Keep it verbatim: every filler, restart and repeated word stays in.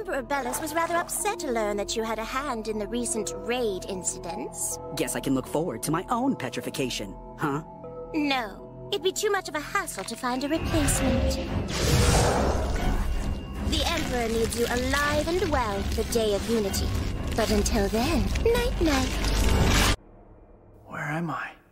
Emperor Belus was rather upset to learn that you had a hand in the recent raid incidents. Guess I can look forward to my own petrification, huh? No. It'd be too much of a hassle to find a replacement. The Emperor needs you alive and well for the Day of Unity. But until then, night-night. Where am I?